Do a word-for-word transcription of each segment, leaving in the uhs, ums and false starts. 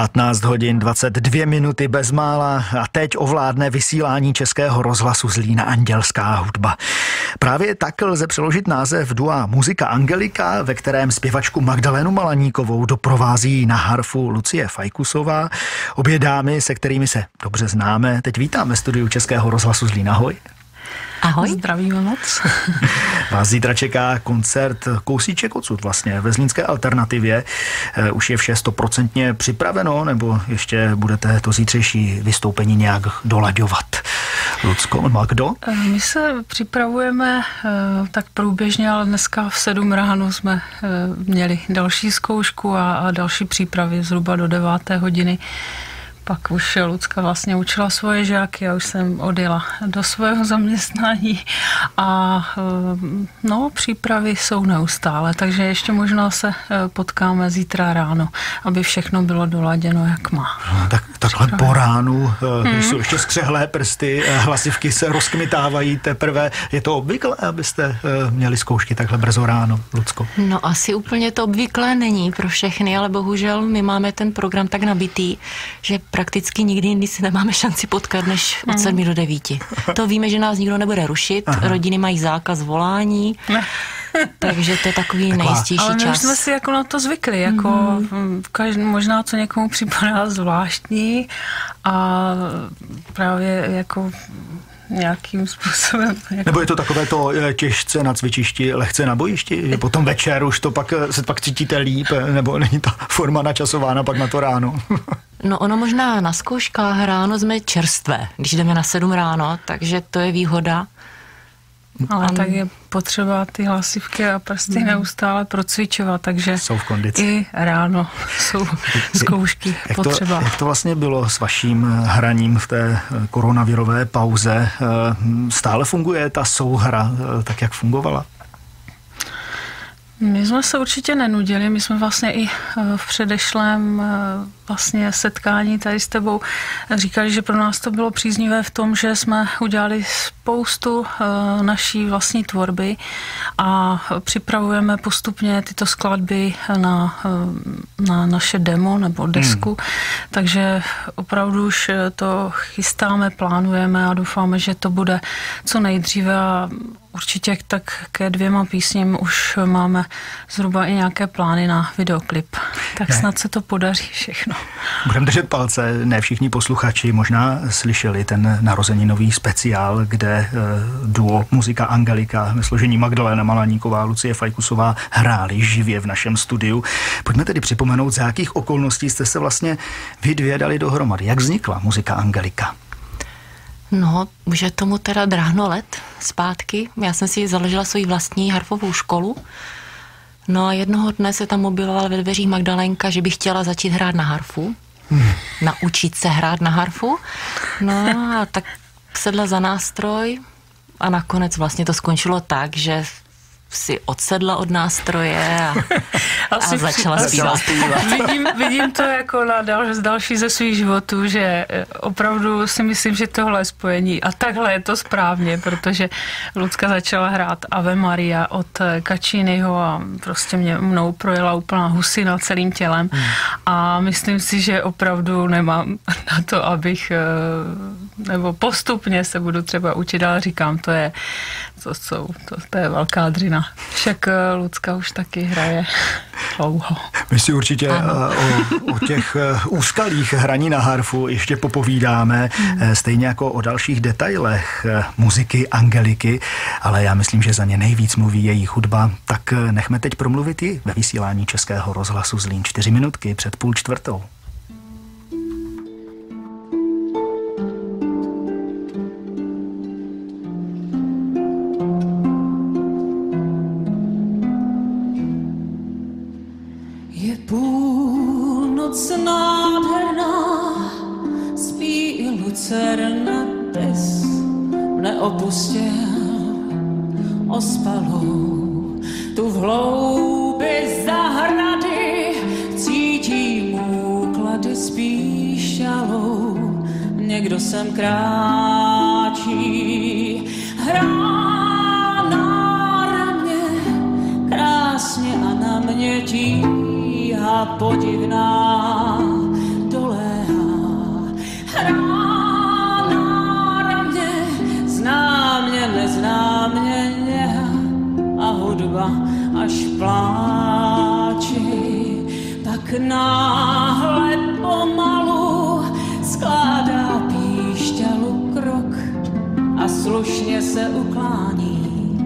patnáct hodin dvacet dvě minuty bezmála a teď ovládne vysílání Českého rozhlasu Zlína andělská hudba. Právě tak lze přeložit název dua Muzika Angelika, ve kterém zpěvačku Magdalénu Malaníkovou doprovází na harfu Lucie Fajkusová. Obě dámy, se kterými se dobře známe, teď vítám ve studiu Českého rozhlasu Zlín. Ahoj. Ahoj. Zdravíme moc. Vás zítra čeká koncert kousíček odsud vlastně ve zlínské alternativě. Už je vše stoprocentně připraveno, nebo ještě budete to zítřejší vystoupení nějak dolaďovat? Lucko, Magdo? My se připravujeme tak průběžně, ale dneska v sedm ráno jsme měli další zkoušku a, a další přípravy zhruba do deváté hodiny. Pak už Lucka vlastně učila svoje žáky a už jsem odjela do svého zaměstnání a no, přípravy jsou neustále, takže ještě možná se potkáme zítra ráno, aby všechno bylo doladěno, jak má. No, tak takhle po ránu, hmm. když jsou ještě skřehlé prsty, hlasivky se rozkmitávají teprve. Je to obvyklé, abyste měli zkoušky takhle brzo ráno, Lucko? No asi úplně to obvyklé není pro všechny, ale bohužel my máme ten program tak nabitý, že prakticky nikdy jindy si nemáme šanci potkat než od sedmi do devíti. To víme, že nás nikdo nebude rušit, Aha. rodiny mají zákaz volání, takže to je takový Taková. nejistější Ale my čas. Ale jsme si jako na to zvykli, jako mm. každý, možná co někomu připadá zvláštní a právě jako nějakým způsobem. Jako... Nebo je to takové to těžce na cvičišti, lehce na bojišti, že potom večer už to pak se pak cítíte líp, nebo není ta forma načasována pak na to ráno? No ono možná na zkouškách ráno jsme čerstvé, když jdeme na sedm ráno, takže to je výhoda. Ale um, tak je potřeba ty hlasivky a prsty mm. neustále procvičovat, takže jsou v kondici. I ráno jsou zkoušky jak potřeba. To, jak to vlastně bylo s vaším hraním v té koronavirové pauze? Stále funguje ta souhra tak, jak fungovala? My jsme se určitě nenudili, my jsme vlastně i v předešlém vlastně setkání tady s tebou říkali, že pro nás to bylo příznivé v tom, že jsme udělali spoustu naší vlastní tvorby a připravujeme postupně tyto skladby na, na naše demo nebo desku, hmm. takže opravdu už to chystáme, plánujeme a doufáme, že to bude co nejdříve a určitě tak ke dvěma písním už máme zhruba i nějaké plány na videoklip. Tak ne. snad se to podaří všechno. Budeme držet palce. Ne všichni posluchači možná slyšeli ten narozeninový speciál, kde duo Muzika Angelika ve složení Magdaléna Malaníková a Lucie Fajkusová hráli živě v našem studiu. Pojďme tedy připomenout, z jakých okolností jste se vlastně vy dvě dali dohromady. Jak vznikla Muzika Angelika? No, už je tomu teda dráhno let zpátky. Já jsem si založila svoji vlastní harfovou školu. No a jednoho dne se tam objevovala ve dveřích Magdalénka, že by chtěla začít hrát na harfu. Hmm. Naučit se hrát na harfu. No a tak sedla za nástroj a nakonec vlastně to skončilo tak, že si odsedla od nástroje a, a začala zpívat. vidím, vidím to jako na dal, další ze svých životů, že opravdu si myslím, že tohle je spojení a takhle je to správně, protože Lucka začala hrát Ave Maria od Cacciniho a prostě mě mnou projela úplná husina celým tělem hmm. a myslím si, že opravdu nemám na to, abych nebo postupně se budu třeba učit, ale říkám, to je to, jsou, to, to je velká dřina. Však Lucka už taky hraje dlouho. My si určitě o, o těch úskalích hraní na harfu ještě popovídáme, hmm. stejně jako o dalších detailech muziky Angeliky, ale já myslím, že za ně nejvíc mluví její hudba, tak nechme teď promluvit ji ve vysílání Českého rozhlasu Zlín. Čtyři minutky před půl čtvrtou. Lucerna dnes mne opustil ospalou, tu v hloubi zahrady cítím úklady spíš šalou. Někdo sem kráčí, hrá na ramě, krásně a na mě tíha podivná. Do náhle pomalu skládá píšťalu krok a slušně se uklání.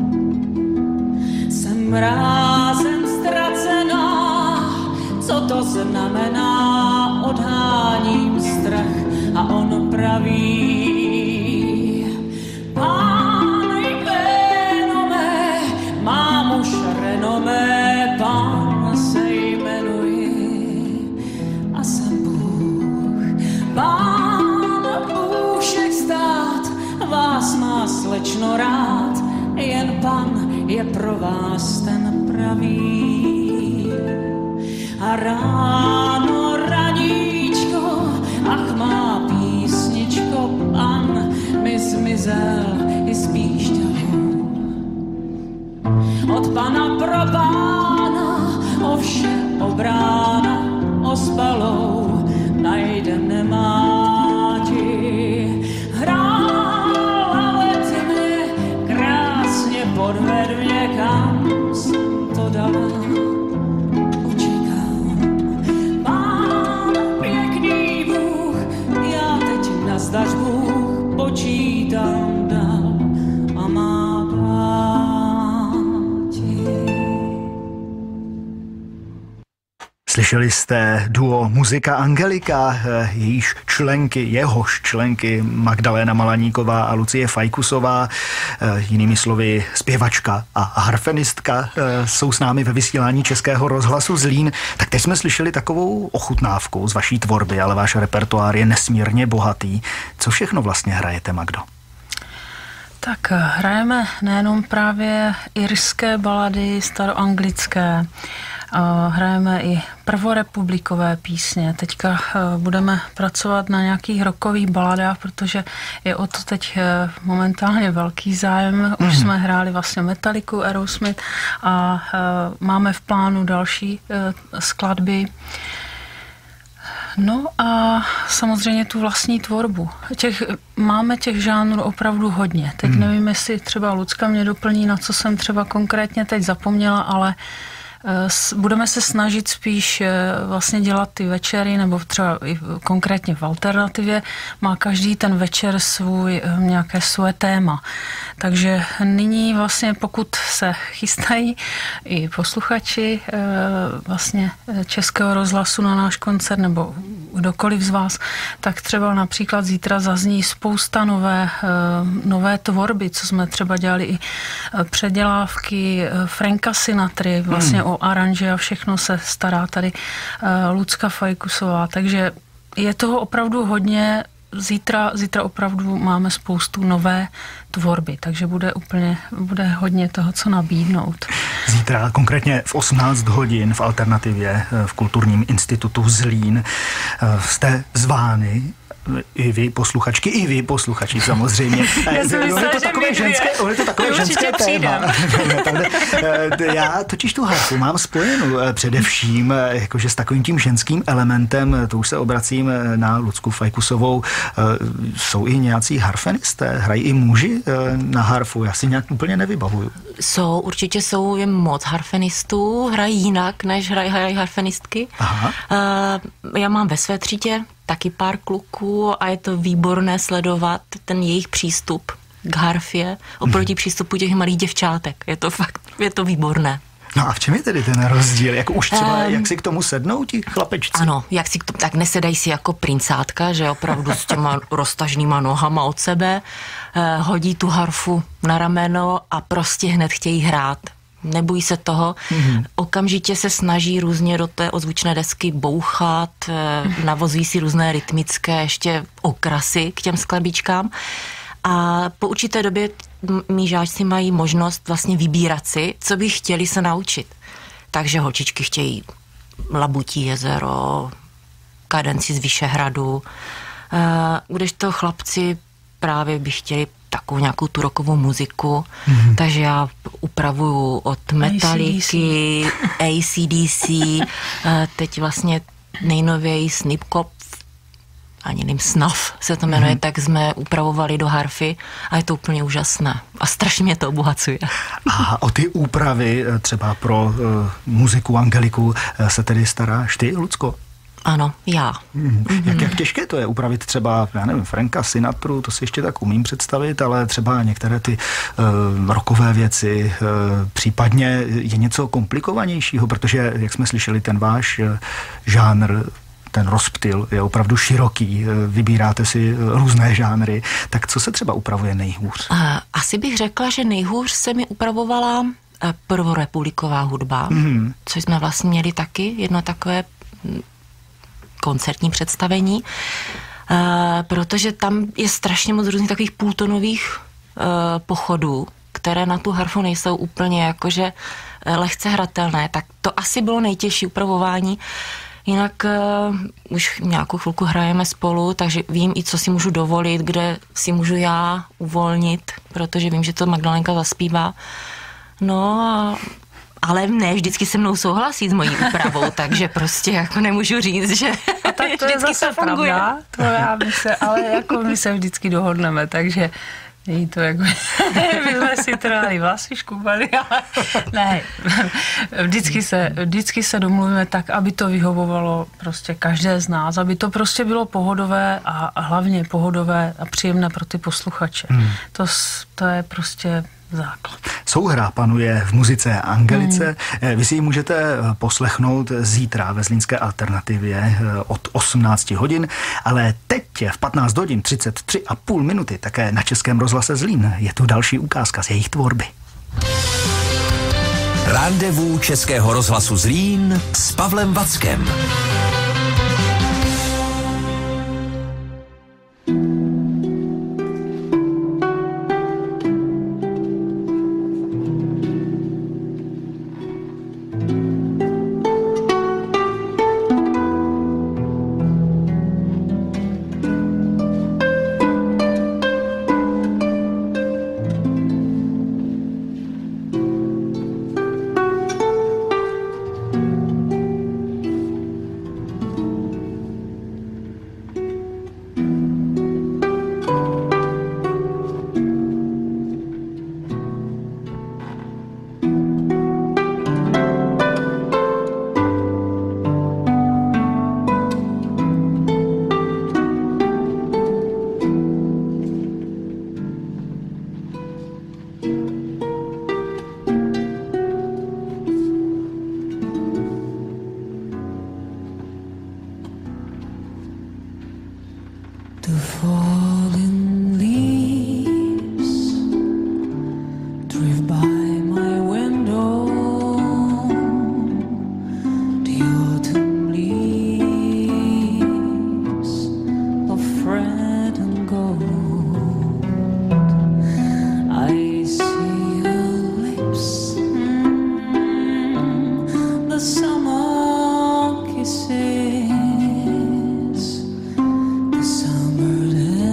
Jsem rázem ztracená, co to znamená, odháním strach a on praví. Pán jmenome, mám už renomé, pán se jmenuji a jsem Bůh. Pán Bůžek stát, vás má slečno rád, jen pan je pro vás ten pravý. A ráno raníčko, ach má písničko, pan mi zmizel i s píšťalou. Od pana pro pána, o vše obrána, ospalou najde nemáti. Hrála letmi, krásně podved mě, kam jsem to dala. Zdař Bůh počítám dál a má páti. Slyšeli jste duo Muzika Angelika, jejíž členky, jehož členky Magdaléna Malaníková a Lucie Fajkusová, jinými slovy zpěvačka a harfenistka, jsou s námi ve vysílání Českého rozhlasu Zlín. Tak teď jsme slyšeli takovou ochutnávku z vaší tvorby, ale váš repertoár je nesmírně bohatý. Co všechno vlastně hrajete, Magdo? Tak hrajeme nejenom právě irské balady, staroanglické, hrajeme i prvorepublikové písně. Teďka budeme pracovat na nějakých rockových baladách, protože je o to teď momentálně velký zájem. Už mm. jsme hráli vlastně Metallicu, Aerosmith a máme v plánu další skladby. No a samozřejmě tu vlastní tvorbu. Těch, máme těch žánrů opravdu hodně. Teď mm. nevím, jestli třeba Lucka mě doplní, na co jsem třeba konkrétně teď zapomněla, ale budeme se snažit spíš vlastně dělat ty večery, nebo třeba i konkrétně v alternativě má každý ten večer svůj, nějaké svoje téma. Takže nyní vlastně, pokud se chystají i posluchači vlastně Českého rozhlasu na náš koncert, nebo kdokoliv z vás, tak třeba například zítra zazní spousta nové, nové tvorby, co jsme třeba dělali i předělávky Franka Sinatry, vlastně hmm. o aranže a všechno se stará tady Lucka Fajkusová, takže je toho opravdu hodně. Zítra, zítra opravdu máme spoustu nové tvorby, takže bude úplně, bude hodně toho, co nabídnout. Zítra, konkrétně v osmnáct hodin v Alternativě v Kulturním institutu Zlín, jste zvány, i vy posluchačky, i vy posluchači samozřejmě. Já jsem myslela, je to takové ženské, je to takové ženské téma. Já totiž tu harfu mám spojenou především jakože s takovým tím ženským elementem, to už se obracím na Lucku Fajkusovou. Jsou i nějací harfenisté, hrají i muži na harfu, já si nějak úplně nevybavuju. Jsou, určitě jsou, je moc harfenistů, hrají jinak, než hrají, hrají harfenistky. Aha. Já mám ve své třídě taky pár kluků a je to výborné sledovat ten jejich přístup k harfě oproti přístupu těch malých děvčátek. Je to fakt, je to výborné. No a v čem je tedy ten rozdíl? Jako už třeba, um, jak si k tomu sednou ti chlapečci? Ano, jak si k tomu, tak nesedají si jako princátka, že opravdu s těma roztažnýma nohama od sebe, eh, hodí tu harfu na rameno a prostě hned chtějí hrát. Nebojí se toho, mm-hmm. okamžitě se snaží různě do té ozvučné desky bouchat, mm-hmm. navozují si různé rytmické ještě okrasy k těm skladbičkám a po určité době mí žáčci mají možnost vlastně vybírat si, co by chtěli se naučit. Takže holčičky chtějí Labutí jezero, Kadenci z Vyšehradu, kdežto chlapci právě by chtěli takovou nějakou tu rockovou muziku, mm-hmm. takže já upravuju od Metallicy, A C D C, teď vlastně nejnověji Snipkopf ani nevím, Snuff se to jmenuje, mm. tak jsme upravovali do harfy a je to úplně úžasné. A strašně mě to obohacuje. A o ty úpravy třeba pro uh, muziku Angeliku se tedy staráš ty, Lucko? Ano, já. Mm. Jak, jak těžké to je upravit třeba, já nevím, Franka Sinatru, to si ještě tak umím představit, ale třeba některé ty uh, rockové věci, uh, případně je něco komplikovanějšího, protože, jak jsme slyšeli, ten váš uh, žánr, ten rozptyl je opravdu široký, vybíráte si různé žánry, tak co se třeba upravuje nejhůř? Asi bych řekla, že nejhůř se mi upravovala prvorepubliková hudba, mm. což jsme vlastně měli taky, jedno takové koncertní představení, protože tam je strašně moc různých takových půltonových pochodů, které na tu harfu nejsou úplně jakože lehce hratelné, tak to asi bylo nejtěžší upravování. Jinak uh, už nějakou chvilku hrajeme spolu, takže vím i, co si můžu dovolit, kde si můžu já uvolnit, protože vím, že to Magdalenka zaspívá. No, ale ne vždycky se mnou souhlasí s mojí úpravou, takže prostě jako nemůžu říct, že a tak to je zase to funguje. Pravda, to já bych se, ale jako my se vždycky dohodneme, takže není to jako, my jsme si trhali vlasy, škubali, ale ne, vždycky se, vždycky se domluvíme tak, aby to vyhovovalo prostě každé z nás, aby to prostě bylo pohodové a, a hlavně pohodové a příjemné pro ty posluchače. Hmm. To, to je prostě základ. Souhra panuje v muzice Angelice. Hmm. Vy si ji můžete poslechnout zítra ve Zlínské alternativě od osmnácti hodin, ale teď v patnáct hodin třicet tři a půl minuty také na Českém rozhlase Zlín je tu další ukázka z jejich tvorby. Randevu Českého rozhlasu Zlín s Pavlem Vackem. Summer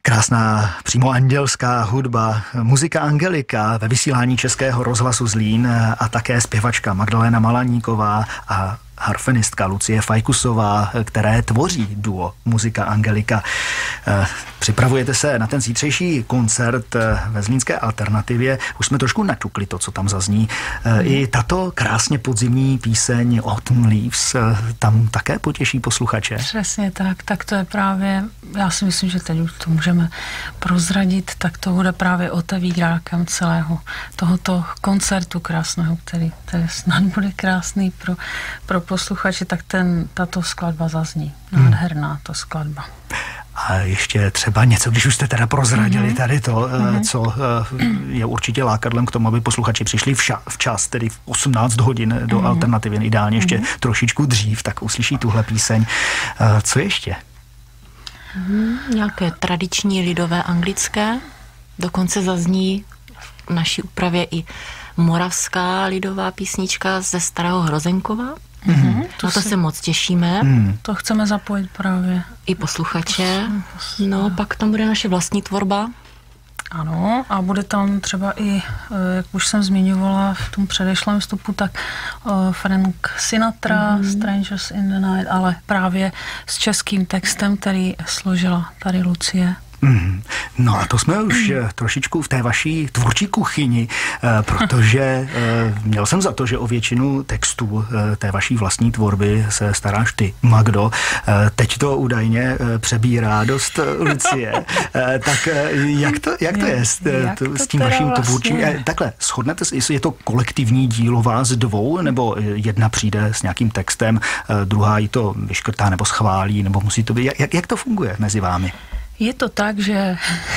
Krásná, přímo andělská hudba, muzika Angelika ve vysílání Českého rozhlasu Zlín a také zpěvačka Magdalena Malaníková a harfenistka Lucie Fajkusová, které tvoří duo Muzika Angelika. Připravujete se na ten zítřejší koncert ve zlínské Alternativě. Už jsme trošku naťukli to, co tam zazní. I tato krásně podzimní píseň Autumn Leaves tam také potěší posluchače. Přesně tak, tak to je právě, já si myslím, že teď už to můžeme prozradit, tak to bude právě otevírákem celého tohoto koncertu krásného, který, který snad bude krásný pro, pro posluchače, tak ten, tato skladba zazní. Nádherná to skladba. A ještě třeba něco, když už jste teda prozradili tady to, mm-hmm. co je určitě lákadlem k tomu, aby posluchači přišli vša, včas, tedy v osmnáct hodin do mm-hmm. Alternativy, ideálně ještě mm-hmm. trošičku dřív, tak uslyší tuhle píseň. Co ještě? Mm, nějaké tradiční lidové anglické, dokonce zazní v naší úpravě i moravská lidová písnička ze Starého Hrozenkova. Mm-hmm. To Na to si... se moc těšíme. Mm. To chceme zapojit právě. I posluchače. No, pak tam bude naše vlastní tvorba. Ano, a bude tam třeba i, jak už jsem zmiňovala v tom předešlém vstupu, tak uh, Frank Sinatra, mm. Strangers in the Night, ale právě s českým textem, který složila tady Lucie. Mm. No a to jsme už mm. trošičku v té vaší tvůrčí kuchyni, protože měl jsem za to, že o většinu textů té vaší vlastní tvorby se staráš ty, Magdo. Teď to údajně přebírá dost Lucie. Tak jak to, jak to je s, jak to, s tím vaším vlastně tvůrčím? Takhle, shodnete se, jestli je to kolektivní dílo vás dvou, nebo jedna přijde s nějakým textem, druhá ji to vyškrtá nebo schválí, nebo musí to být, jak, jak to funguje mezi vámi? Je to tak, že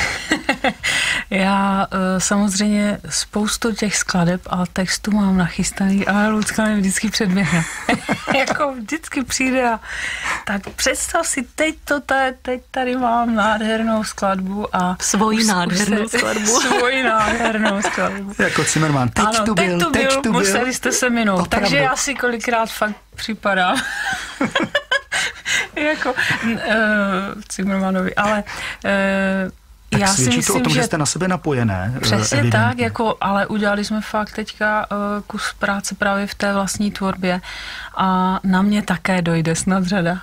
já samozřejmě spoustu těch skladeb a textů mám nachystaný, ale Lucka mě vždycky předběhne. Jako vždycky přijde a tak představ si, teď to tady, teď tady mám nádhernou skladbu a svoji nádhernou se, skladbu. Svoji nádhernou skladbu. Jako Zimmerman, teď ano, tu byl, teď tu byl, teď tu byl. Museli jste se minout. Opravdu. Takže já si kolikrát fakt připadám. jako uh, Zimmermanovi, ale uh, já si myslím, to o tom, že, že jste na sebe napojené. Přesně evidentně. Tak, jako, ale udělali jsme fakt teďka uh, kus práce právě v té vlastní tvorbě a na mě také dojde snad řada.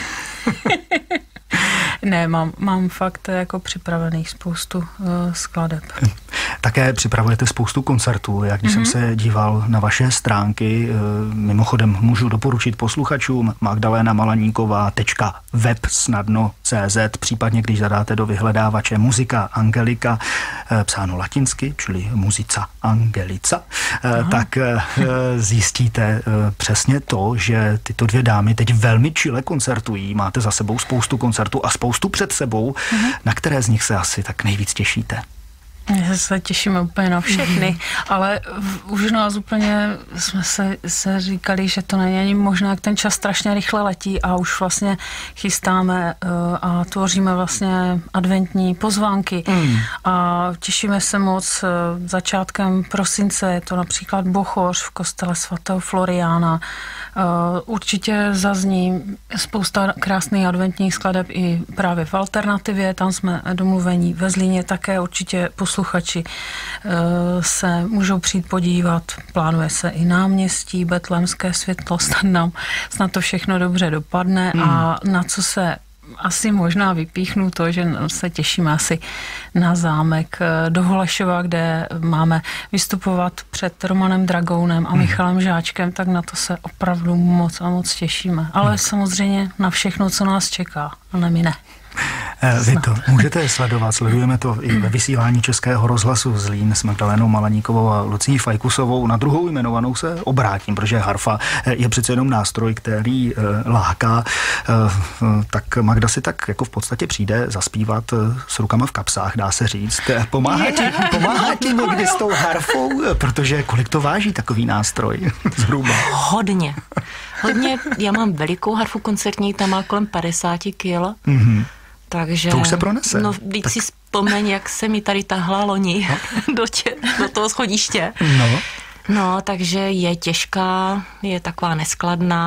Ne, mám, mám fakt jako připravených spoustu uh, skladeb. Také připravujete spoustu koncertů, jak když mm-hmm. jsem se díval na vaše stránky, mimochodem můžu doporučit posluchačům Magdalena Malaníková tečka web snadno tečka cé zet, případně když zadáte do vyhledávače Muzika Angelika, psáno latinsky, čili Muzica Angelica, Aha. tak zjistíte přesně to, že tyto dvě dámy teď velmi čile koncertují, máte za sebou spoustu koncertů a spoustu před sebou, mm-hmm. na které z nich se asi tak nejvíc těšíte? My se těšíme úplně na všechny, ale už nás úplně jsme se, se říkali, že to není ani možné, jak ten čas strašně rychle letí a už vlastně chystáme a tvoříme vlastně adventní pozvánky mm. a těšíme se moc. Začátkem prosince je to například Bochoř v kostele svatého Floriána. Určitě zazní spousta krásných adventních skladeb i právě v Alternativě, tam jsme domluvení ve Zlíně, také určitě posluchači se můžou přijít podívat. Plánuje se i náměstí, Betlémské světlo, snad nám snad to všechno dobře dopadne mm. a na co se asi možná vypíchnu to, že se těšíme asi na zámek do Holešova, kde máme vystupovat před Romanem Dragounem a Michalem Žáčkem, tak na to se opravdu moc a moc těšíme. Ale samozřejmě na všechno, co nás čeká, a ne my ne. Vy to můžete sledovat, sledujeme to i ve vysílání Českého rozhlasu Zlín s Magdalenou Malaníkovou a Lucí Fajkusovou. Na druhou jmenovanou se obrátím, protože harfa je přece jenom nástroj, který láká. Tak Magda si tak jako v podstatě přijde zaspívat s rukama v kapsách, dá se říct. Pomáhá ti, pomáhá ti někdy s tou harfou, protože kolik to váží takový nástroj zhruba? Hodně. Hodně. Já mám velikou harfu koncertní, ta má kolem padesát kil. Mm-hmm. Takže, to už se pronese. No, když tak si vzpomeň, jak se mi tady tahla loni no. do, tě, do toho schodiště. No. No, takže je těžká, je taková neskladná,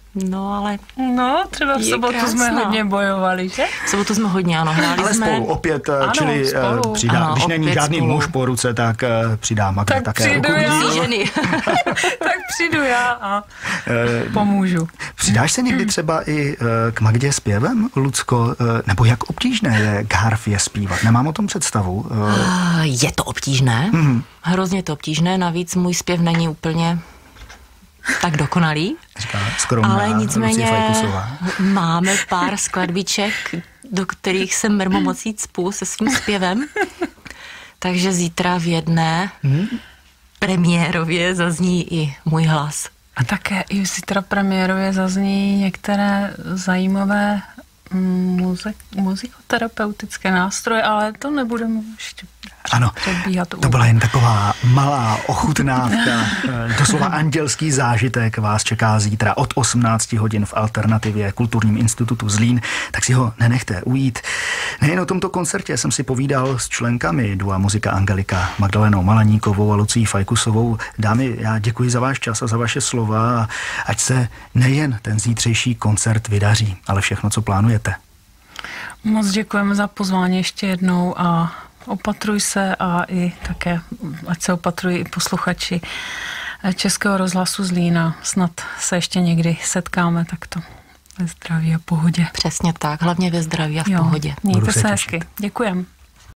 No, ale No, třeba v sobotu krásná. Jsme hodně bojovali, že? V sobotu jsme hodně, ano, hráli ale jsme. spolu opět, ano, čili spolu. přidá, ano, když není žádný spolu. muž po ruce, tak přidá Magda tak také přijdu ruku. Já. Ženy. Tak přijdu já a pomůžu. Přidáš se někdy třeba i k Magdě zpěvem, Lucko? Nebo jak obtížné je k harfě zpívat? Nemám o tom představu. Je to obtížné. Mm-hmm. Hrozně to obtížné, navíc můj zpěv není úplně tak dokonalý. Říká skromná ale nicméně Lucie Fajkusová. Máme pár skladbiček, do kterých se mrmo moc jít spolu se svým zpěvem. Takže zítra v jedné hmm? premiérově zazní i můj hlas. A také i zítra premiérově zazní některé zajímavé muzik, muzikoterapeutické nástroje, ale to nebudeme ještě ano, to byla jen taková malá ochutnávka. Doslova andělský zážitek vás čeká zítra od osmnácti hodin v Alternativě Kulturním institutu Zlín, tak si ho nenechte ujít. Nejen o tomto koncertě jsem si povídal s členkami dua Muzika Angelika, Magdalenou Malaníkovou a Lucí Fajkusovou. Dámy, já děkuji za váš čas a za vaše slova a ať se nejen ten zítřejší koncert vydaří, ale všechno, co plánujete. Moc děkujeme za pozvání ještě jednou a opatruj se a i také, ať se opatrují i posluchači Českého rozhlasu Zlína. Snad se ještě někdy setkáme takto ve zdraví a pohodě. Přesně tak, hlavně ve zdraví a v jo, pohodě. Mějte se hezky. Děkujeme.